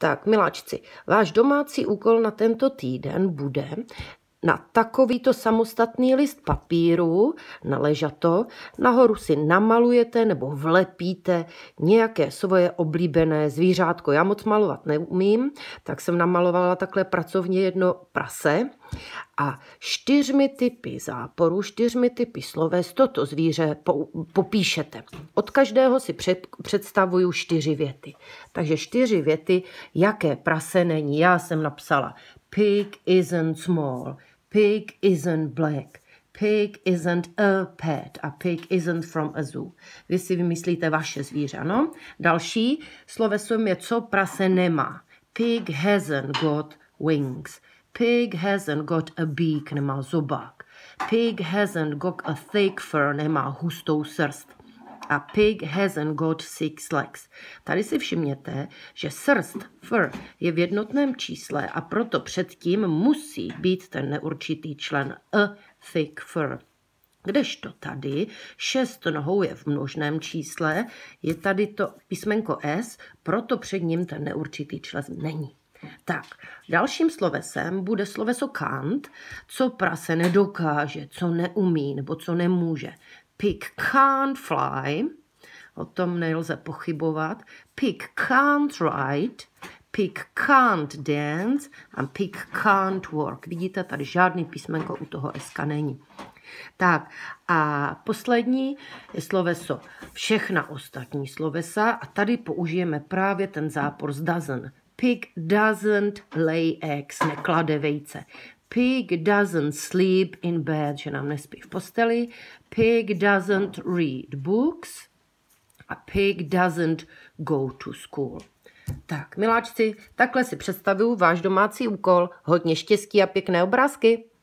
Tak, miláčci, váš domácí úkol na tento týden bude na takovýto samostatný list papíru, na ležato, nahoru si namalujete nebo vlepíte nějaké svoje oblíbené zvířátko. Já moc malovat neumím, tak jsem namalovala takhle pracovně jedno prase a 4 typy záporů, 4 typy sloves toto zvíře popíšete. Od každého si představuju 4 věty. Takže 4 věty, jaké prase není. Já jsem napsala Pig isn't small. Pig isn't black. Pig isn't a pet. A pig isn't from a zoo. Vy si vymyslíte vaše zvíře, no? Další slovesem je, co prase nemá. Pig hasn't got wings. Pig hasn't got a beak, nemá zobák. Pig hasn't got a thick fur, nemá hustou srst. A pig hasn't got 6 legs. Tady si všimněte, že srst, fur, je v jednotném čísle a proto předtím musí být ten neurčitý člen a thick fur. Kdežto tady 6 nohou je v množném čísle, je tady to písmenko S, proto před ním ten neurčitý člen není. Tak, dalším slovesem bude sloveso can't, co prase nedokáže, co neumí nebo co nemůže. Pig can't fly, o tom nelze pochybovat. Pig can't ride, pig can't dance a pig can't work. Vidíte, tady žádný písmenko u toho SK není. Tak a poslední je sloveso všechna ostatní slovesa a tady použijeme právě ten zápor z doesn't. Pig doesn't lay eggs, neklade vejce. Pig doesn't sleep in bed, že nám nespí v posteli. Pig doesn't read books. A pig doesn't go to school. Tak, miláčci, takhle si představuju váš domácí úkol. Hodně štěstí a pěkné obrázky.